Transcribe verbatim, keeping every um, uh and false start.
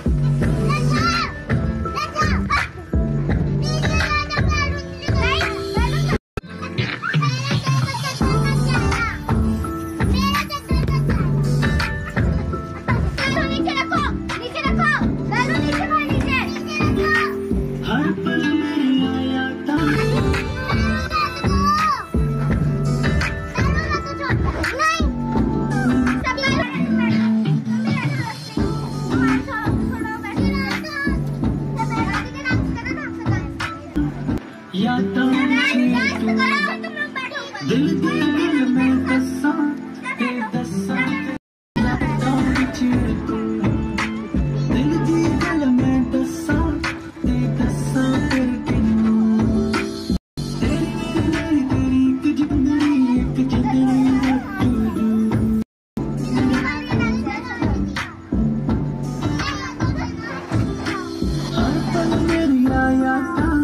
दिल दिल दिल में दसा ते दसा दिल दी गल में दसा ते दसा फिर किनू तेरी मेरी तेरी एक जिंदड़ी एक जिंदड़ी हर पल मेरी याद